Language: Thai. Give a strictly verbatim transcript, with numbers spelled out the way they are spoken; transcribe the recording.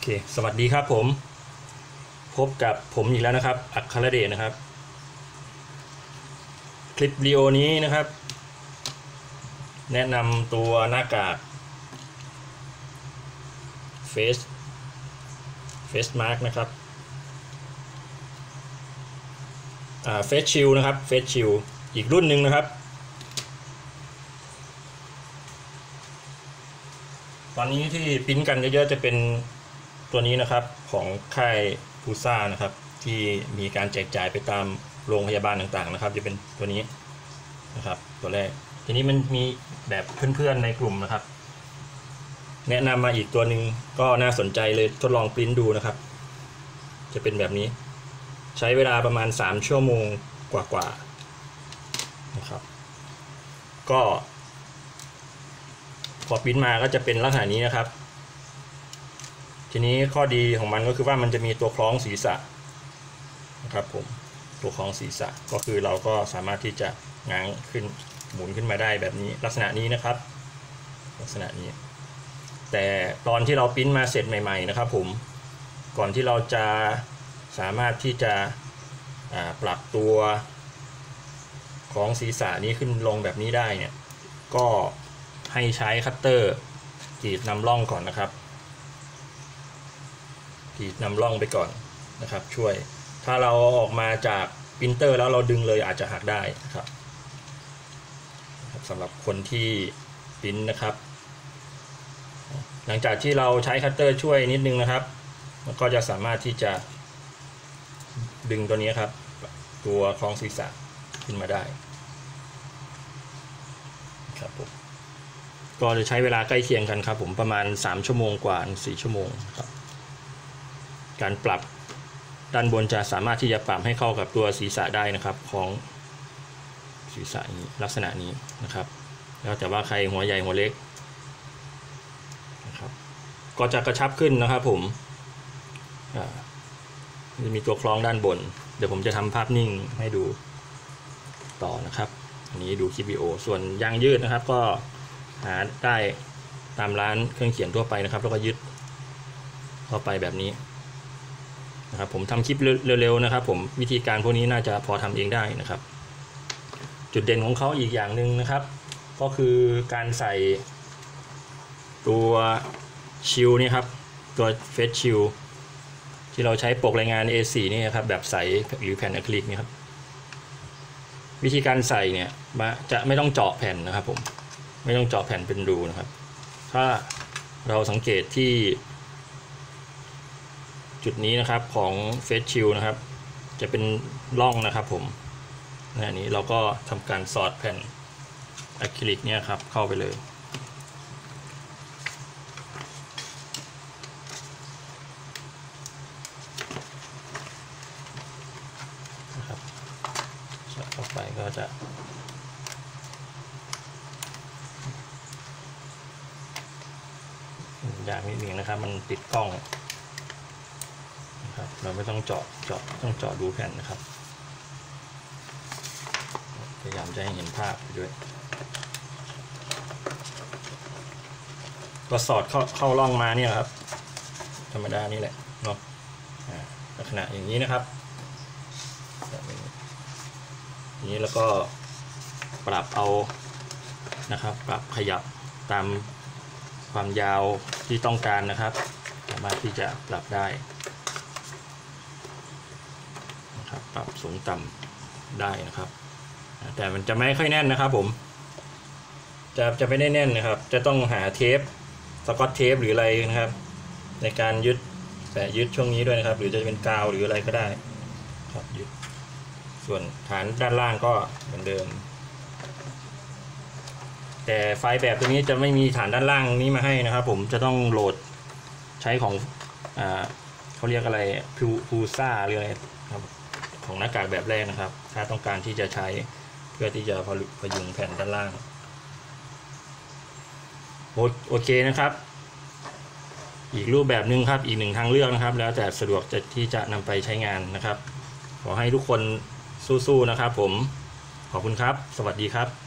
เคสวัสดีครับผมพบกับผมอีกแล้วนะครับอัครเดชนะครับคลิปวิดีโอนี้นะครับแนะนำตัวหน้ากากเฟสเฟสมาร์กนะครับอ่าเฟสชิลนะครับเฟสชิลอีกรุ่นหนึ่งนะครับตอนนี้ที่พิมพ์กันเยอะๆจะเป็นตัวนี้นะครับของค่ายฟูซ่านะครับที่มีการแจกจ่ายไปตามโรงพยาบาลต่างๆนะครับจะเป็นตัวนี้นะครับตัวแรกทีนี้มันมีแบบเพื่อนๆในกลุ่มนะครับแนะนำมาอีกตัวหนึ่งก็น่าสนใจเลยทดลองปริ้นดูนะครับจะเป็นแบบนี้ใช้เวลาประมาณสามชั่วโมงกว่าๆนะครับก็พอปริ้นมาก็จะเป็นลักษณะนี้นะครับทีนี้ข้อดีของมันก็คือว่ามันจะมีตัวคล้องศีรษะนะครับผมตัวคล้องศีรษะก็คือเราก็สามารถที่จะง้างขึ้นหมุนขึ้นมาได้แบบนี้ลักษณะนี้นะครับลักษณะนี้แต่ตอนที่เราปริ้นมาเสร็จใหม่ๆนะครับผมก่อนที่เราจะสามารถที่จะปรับตัวคล้องศีรษะนี้ขึ้นลงแบบนี้ได้เนี่ยก็ให้ใช้คัตเตอร์กรีดนำร่องก่อนนะครับกรีดนำร่องไปก่อนนะครับช่วยถ้าเราออกมาจากปรินเตอร์แล้วเราดึงเลยอาจจะหักได้นะครับสำหรับคนที่ปริ้นนะครับหลังจากที่เราใช้คัตเตอร์ช่วยนิดนึงนะครับมันก็จะสามารถที่จะดึงตัวนี้ครับตัวคล้องศีรษะขึ้นมาได้ครับผมก็จะใช้เวลาใกล้เคียงกันครับผมประมาณสามชั่วโมงกว่าสี่ชั่วโมงครับการปรับด้านบนจะสามารถที่จะปรับให้เข้ากับตัวศีรษะได้นะครับของศีรษะนี้ลักษณะนี้นะครับแล้วแต่ว่าใครหัวใหญ่หัวเล็กนะครับก็จะกระชับขึ้นนะครับผมจะมีตัวคล้องด้านบนเดี๋ยวผมจะทำภาพนิ่งให้ดูต่อนะครับอันนี้ดูคลิปวิดีโอส่วนยางยืดนะครับก็หาได้ตามร้านเครื่องเขียนทั่วไปนะครับแล้วก็ยึดเข้าไปแบบนี้นะครับผมทำคลิปเร็วๆนะครับผมวิธีการพวกนี้น่าจะพอทำเองได้นะครับจุดเด่นของเขาอีกอย่างหนึ่งนะครับก็คือการใส่ตัวชิลนี่ครับตัวเฟสชิลที่เราใช้ปกรายงาน เอ โฟร์ นี่ครับแบบใสหรือแผ่นอะคริลิกนี่ครับวิธีการใส่เนี่ยจะไม่ต้องเจาะแผ่นนะครับผมไม่ต้องเจาะแผ่นเป็นรูนะครับถ้าเราสังเกตที่จุดนี้นะครับของเฟสชิลนะครับจะเป็นร่องนะครับผมอันนี้เราก็ทำการสอดแผ่นอะคริลิกเนี่ยครับเข้าไปเลยนะครับสอดเข้าไปก็จะอย่างนิดนึงนะครับมันติดกล้องนะครับเราไม่ต้องเจาะเจาะต้องเจาะดูแผ่นนะครับพยายามจะให้เห็นภาพไปด้วยก็สอดเข้าเข้าร่องมาเนี่ยครับธรรมดานี่แหละเนาะลักษณะอย่างนี้นะครับอย่างนี้แล้วก็ปรับเอานะครับปรับขยับตามความยาวที่ต้องการนะครับสามารถที่จะปรับได้นะครับปรับสูงต่ำได้นะครับแต่มันจะไม่ค่อยแน่นนะครับผมจะจะไม่ได้แน่นนะครับจะต้องหาเทปสกอตเทปหรืออะไรนะครับในการยึดแปะยึดช่วงนี้ด้วยนะครับหรือจะเป็นกาวหรืออะไรก็ได้ครับยึดส่วนฐานด้านล่างก็เหมือนเดิมแต่ไฟล์แบบตัวนี้จะไม่มีฐานด้านล่างนี้มาให้นะครับผมจะต้องโหลดใช้ของอ่าเขาเรียกอะไรฟูซ่าหรืออะไรครับของหน้ากากแบบแรกนะครับถ้าต้องการที่จะใช้เพื่อที่จะพยุงแผ่นด้านล่างโอเคนะครับอีกรูปแบบหนึ่งครับอีกหนึ่งทางเลือกนะครับแล้วแต่สะดวกจะที่จะนำไปใช้งานนะครับขอให้ทุกคนสู้ๆนะครับผมขอบคุณครับสวัสดีครับ